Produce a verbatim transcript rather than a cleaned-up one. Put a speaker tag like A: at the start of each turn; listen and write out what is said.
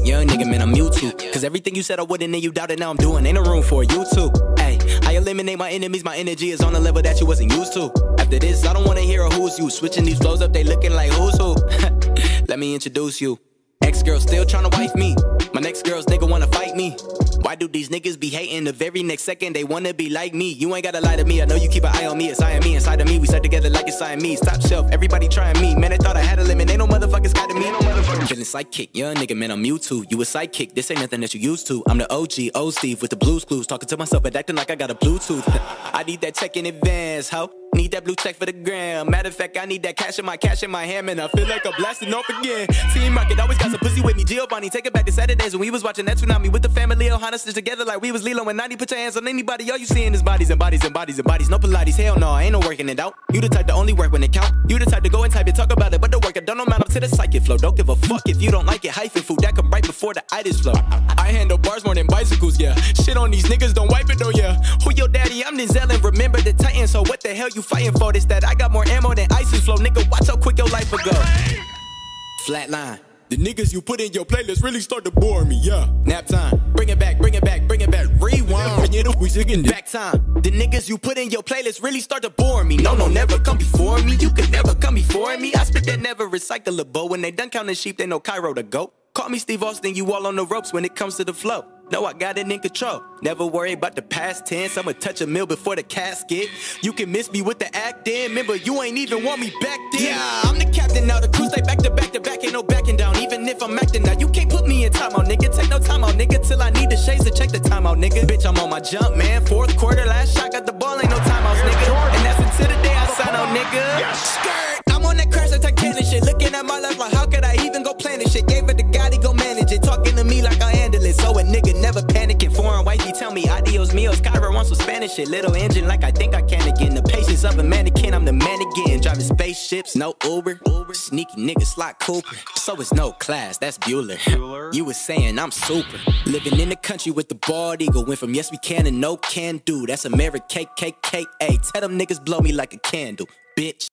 A: young nigga, man, I'm Mewtwo. Cause everything you said I wouldn't and you doubted, now I'm doing. Ain't no room for you too. Ay, I eliminate my enemies, my energy is on a level that you wasn't used to. After this, I don't wanna hear a who's you. Switching these flows up, they looking like who's who. Let me introduce you. Ex-girl still tryna wife me. My next girl's nigga wanna fight me. Why do these niggas be hating? The very next second they wanna be like me. You ain't gotta lie to me, I know you keep an eye on me. It's I and me inside of me, we sat together like it's Siamese. Top shelf, everybody trying me. Man, I thought I had a limit, ain't no motherfuckers got to me. Ain't no motherfuckers feeling psychic, young nigga, man, I'm Mewtwo. You a sidekick, this ain't nothing that you used to. I'm the O G, O Steve with the blues clues. Talking to myself but acting like I got a Bluetooth. I need that check in advance, ho. Need that blue check for the gram. Matter of fact, I need that cash in my cash in my hand, and I feel like I'm blasting off again. Team Rocket always got some pussy with me. Giovanni, take it back to Saturdays when we was watching that tsunami with the family. Ohana stitched together like we was Lilo and ninety. Put your hands on anybody, all you seeing is bodies and bodies and bodies and bodies. No Pilates, hell no, I ain't no working it out. You the type to only work when it count. You the type to go and type and talk about it, but the work it don't amount up to the psychic flow. Don't give a fuck if you don't like it. Hyphen food that come right before the itis flow. I handle bars more than bicycles, yeah. Shit on these niggas, don't wipe it though, yeah. Who your daddy? I'm Denzel and remember the Titan. So what the hell you fighting for? This that I got more ammo than ISIS flow, nigga. Watch how quick your life will go. Flatline. The niggas you put in your playlist really start to bore me, yeah. Nap time. Bring it back, bring it back, bring it back. Rewind. We singing back time. The niggas you put in your playlist really start to bore me. No, no, never come before me. You could never come before me. I spit that never recyclable. When they done counting sheep, they know Cairo to go. Call me Steve Austin, you all on the ropes when it comes to the flow. No, I got it in control. Never worry about the past tense. I'ma touch a mill before the casket. You can miss me with the acting. Remember, you ain't even want me back then. Yeah, I'm the captain now. The crew stay back to back to back. Ain't no backing down. Even if I'm acting now, you can't put me in timeout, nigga. Take no time out, nigga. Till I need the shades to check the timeout, nigga. Bitch, I'm on my jump, man. Fourth quarter, last shot, got the ball. Ain't no timeouts, nigga. And that's until the day I sign out, nigga. Yes. Skirt. I'm on that crash attack Titanic shit. Looking at my life like, how could I even go plan this shit? Gave it to God, he go manage it. Talking to me like I handle it. So a nigga never panicking. Foreign wifey tell me adios mios. Cairo wants some Spanish shit. Little engine like I think I can again. The patience of a mannequin, I'm the man again. Driving spaceships, no Uber. Uber. Sneaky nigga, Slot Cooper. So it's no class, that's Bueller. Bueller. You was saying I'm super. Living in the country with the bald eagle. Went from yes we can to no can do. That's America K K K A. Tell them niggas blow me like a candle, bitch.